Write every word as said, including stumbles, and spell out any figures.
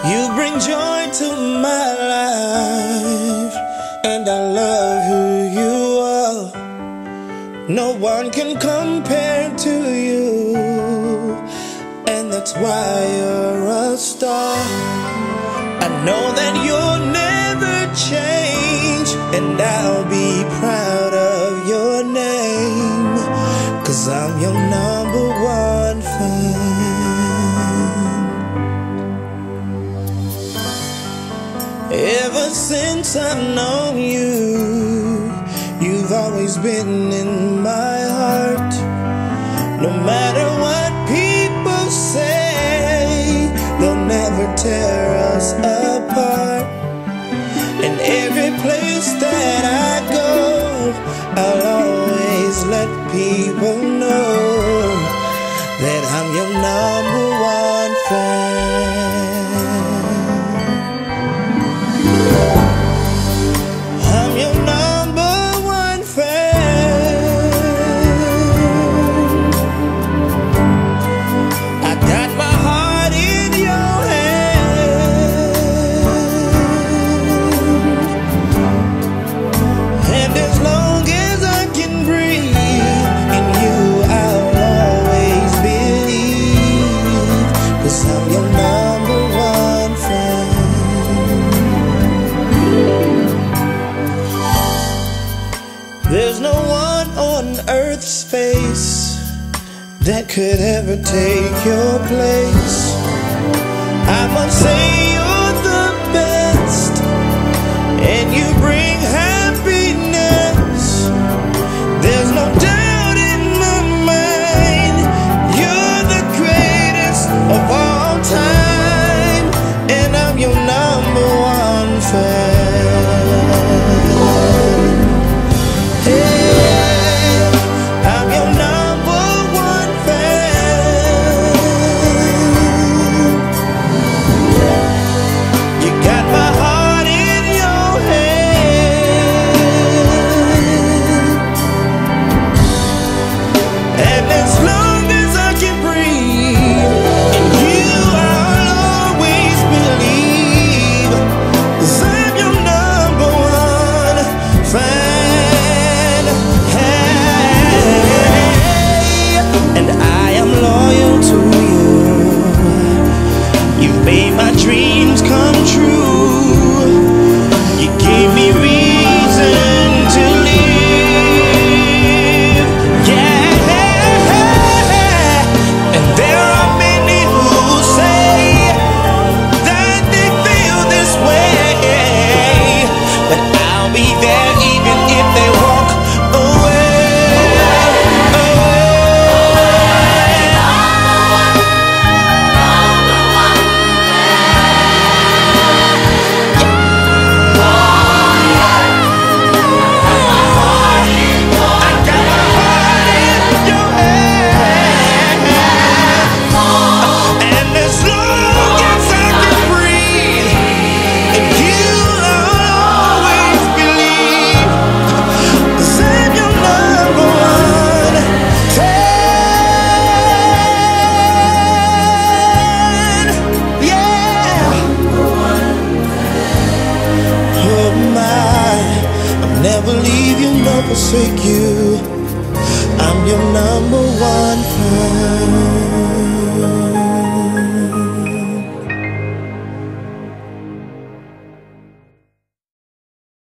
You bring joy to my life, and I love who you are. No one can compare to you, and that's why you're a star. I know that you'll never change, and I'll be proud of your name, 'cause I'm your number one fan. Ever since I've known you, you've always been in my heart. No matter what people say, they'll never tear us apart. And every place that I go, I'll always let people know that I'm your number one fan. I'm your number one fan. I got my heart in your hand, and as long as I can breathe, in you I'll always believe, 'cause I'm your number one fan. There's no one on earth's face that could ever take your place. I must say you're the best, and you bring